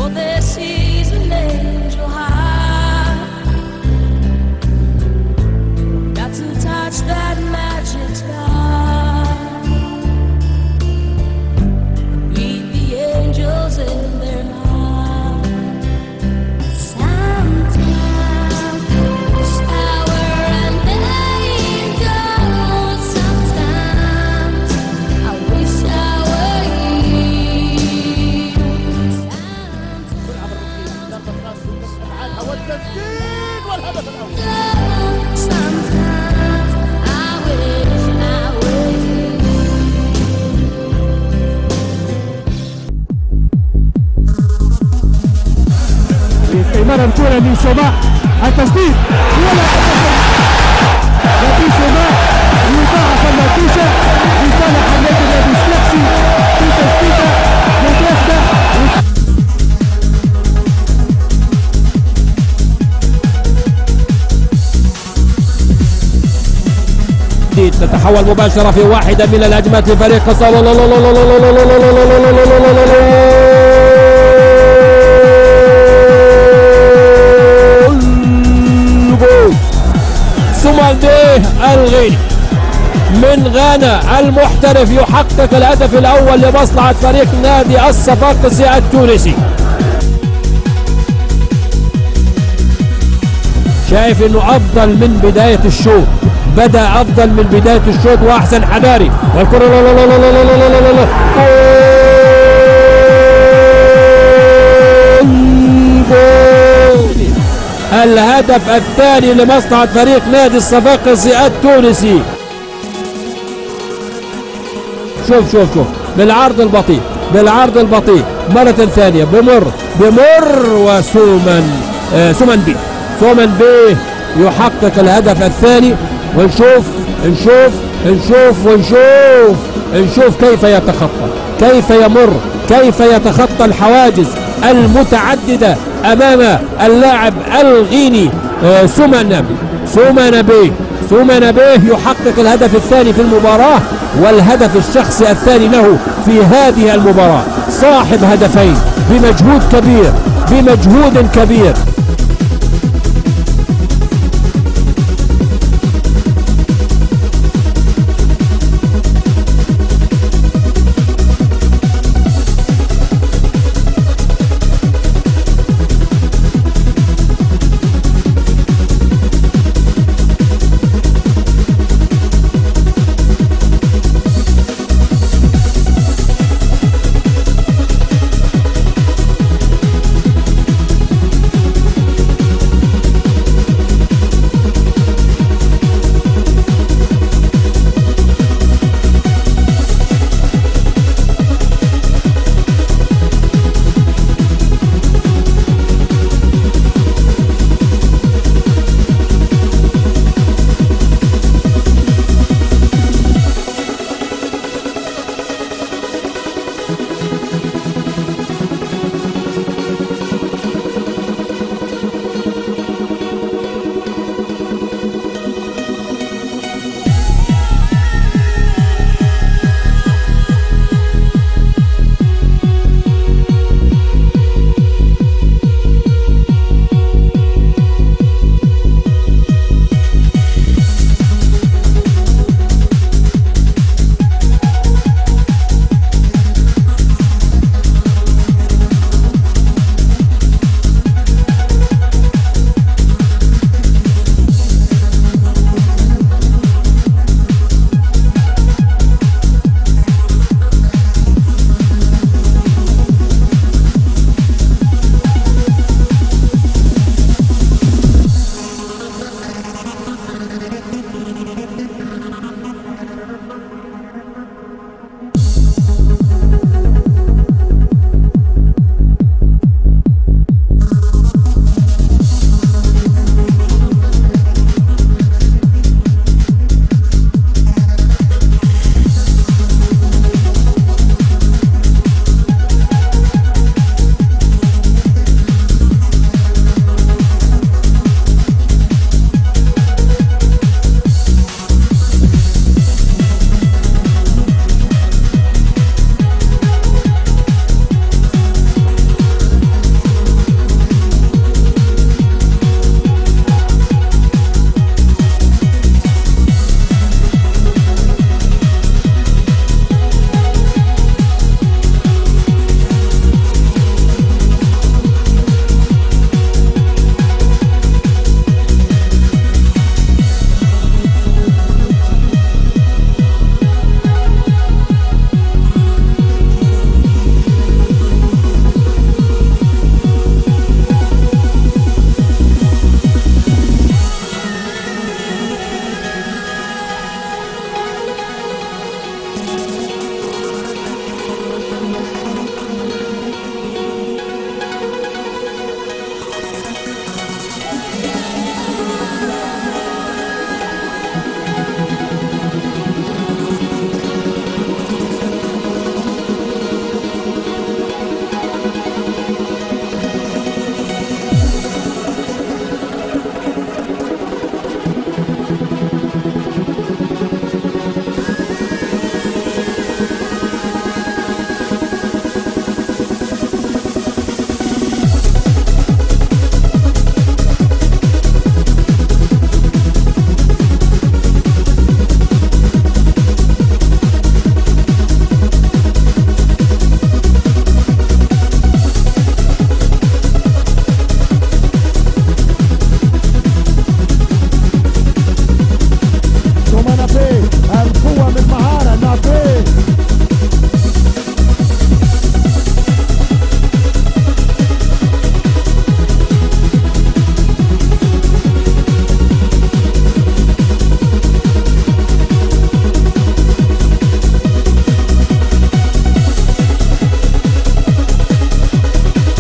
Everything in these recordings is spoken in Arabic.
مرة الكرة من سماح التسديد نتيجة سماح يضاعف النتيجة لصالح النادي السلاكسي في تسديدة متواجدة. تتحول مباشرة في واحدة من الهجمات لفريق سومان بيه الغيني من غانا المحترف يحقق الهدف الأول لمصلحة فريق نادي الصفاقسي التونسي. شايف انه افضل من بداية الشوط، بدأ افضل من بداية الشوط واحسن حذاري والكرة الهدف الثاني لمصلحة فريق نادي الصفاقسي التونسي. شوف شوف شوف بالعرض البطيء، بالعرض البطيء مرة ثانية بمر وسومان بيه يحقق الهدف الثاني. ونشوف كيف يتخطى، كيف يمر، كيف يتخطى الحواجز المتعددة أمام اللاعب الغيني سومان بيه يحقق الهدف الثاني في المباراة والهدف الشخصي الثاني له في هذه المباراة. صاحب هدفين بمجهود كبير.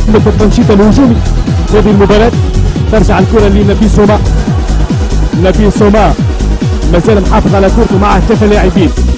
التنشيط الهجومي هذه المباراة. ترجع الكرة لنبيل سوما. نبيل سوما مازال محافظ على كورته مع 3 لاعبين.